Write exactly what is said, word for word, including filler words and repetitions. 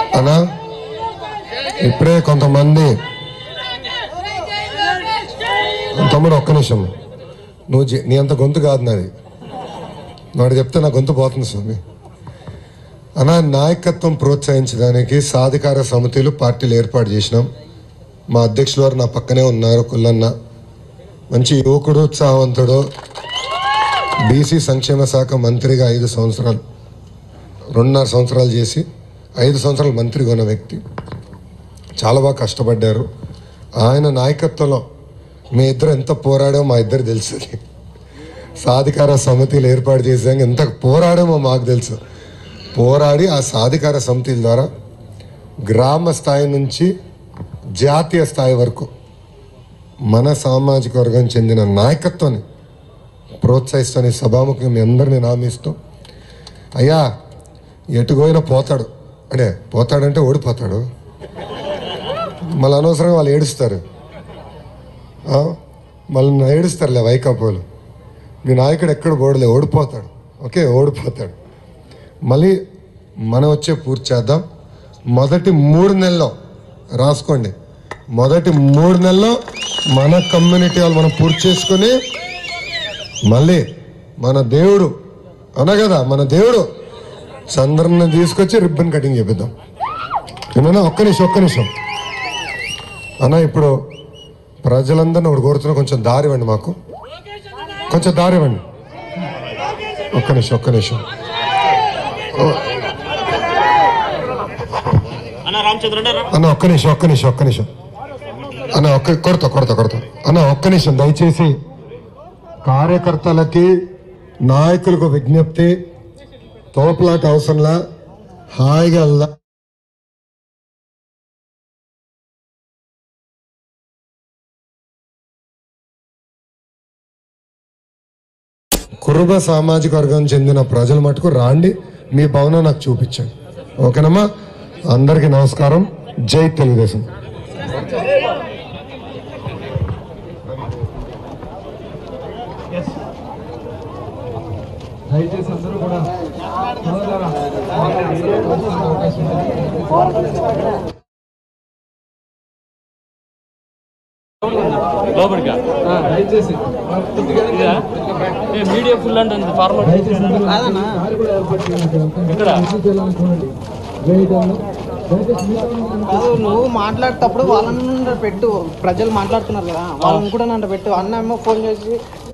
అన్నా ఇప్పుడే కొంతమంది తమ్ముడు ఒక్క నిమిషం నువ్వు నీ అంత గొంతు కాదు నాది వాడు చెప్తే నా గొంతు పోతుంది స్వామి అన్నా నాయకత్వం ప్రోత్సహించడానికి సాధికార సమితిలు పార్టీలు ఏర్పాటు చేసినాం మా అధ్యక్షులు వారు నా పక్కనే ఉన్నారు కుల్లన్న మంచి యువకుడు ఉత్సాహవంతుడు బీసీ సంక్షేమ శాఖ మంత్రిగా ఐదు సంవత్సరాలు రెండున్నర సంవత్సరాలు చేసి ఐదు సంవత్సరాలు మంత్రిగా ఉన్న వ్యక్తి చాలా బాగా కష్టపడ్డారు ఆయన నాయకత్వంలో మీ ఇద్దరు ఎంత పోరాడామో మా ఇద్దరు తెలుసు సాధికార సమితిలు ఏర్పాటు చేసాక ఎంత పోరాడామో మాకు తెలుసు పోరాడి ఆ సాధికార సమితిల ద్వారా గ్రామ స్థాయి నుంచి జాతీయ స్థాయి వరకు మన సామాజిక వర్గం చెందిన నాయకత్వాన్ని ప్రోత్సహిస్తాను సభాముఖంగా మీ అందరినీ నామిస్తూ అయ్యా ఎటుపోయినా పోతాడు అంటే పోతాడంటే ఓడిపోతాడు మళ్ళీ అనవసరంగా వాళ్ళు ఏడుస్తారు మళ్ళీ ఏడుస్తారులే వైకాపోలు మీ నాయకుడు ఎక్కడ ఓడలే ఓడిపోతాడు ఓకే ఓడిపోతాడు మళ్ళీ మనం వచ్చే పూర్తి చేద్దాం మొదటి మూడు నెలల్లో రాసుకోండి మొదటి మూడు నెలల్లో మన కమ్యూనిటీ వాళ్ళు మనం పూర్తి చేసుకొని మళ్ళీ మన దేవుడు అన కదా మన దేవుడు చంద్రన్ని తీసుకొచ్చి రిబ్బన్ కటింగ్ చేపిద్దాం ఏమన్నా ఒక్క నిమిషం ఒక్క నిమిషం అన్న ఇప్పుడు ప్రజలందరినీ ఒకటి కోరుతున్నా కొంచెం దారి ఇవ్వండి మాకు కొంచెం దారి ఇవ్వండి ఒక్క నిమిషం ఒక్క నిమిషం అన్న ఒక్క నిమిషం ఒక్క నిమిషం ఒక్క నిమిషం అన్న ఒక్క కొడతా కొడతా కొడతా అన్న ఒక్క నిమిషం దయచేసి కార్యకర్తలకి నాయకులకు విజ్ఞప్తి తోపులాట అవసరంలా హాయిగా కురుబ సామాజిక వర్గం చెందిన ప్రజలు మటుకు రాండి మీ భవనం నాకు చూపించండి ఓకేనమ్మా అందరికీ నమస్కారం జై తెలుగుదేశం దయచేసి అందరూ కూడా లోపలికా దయచేసి మీడియా ఫుల్ అంటే ఫార్మల్ ఇక్కడ నువ్వు మాట్లాడేటప్పుడు వాళ్ళని పెట్టు ప్రజలు మాట్లాడుతున్నారు కదా వాళ్ళని కూడా నన్ను పెట్టు అన్న ఏమో ఫోన్ చేసి